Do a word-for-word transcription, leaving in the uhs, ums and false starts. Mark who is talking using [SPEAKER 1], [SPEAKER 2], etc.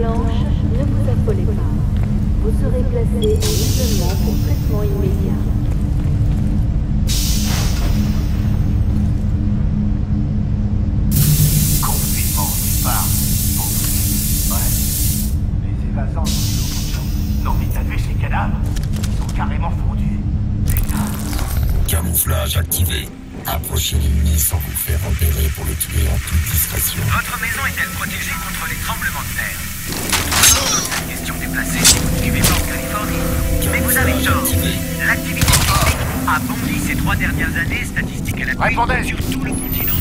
[SPEAKER 1] blanche, ne vous affolez pas. Vous serez placé en isolement pour traitement immédiat.
[SPEAKER 2] Confinement, tu parles. Ouais. Les évasants sont au bout de champ. Non mais t'as vu ces cadavres? Ils sont carrément fondus. Putain.
[SPEAKER 3] Camouflage activé. Approchez l'ennemi sans vous faire repérer pour le tuer en toute discrétion.
[SPEAKER 2] Votre maison est-elle protégée contre les tremblements de terre? Cette question déplacée si vous ne suivez pas en Californie. Mais vous avez tort. L'activité sismique a bondi ces trois dernières années, statistiques à la
[SPEAKER 4] Répondez.
[SPEAKER 2] sur tout le continent.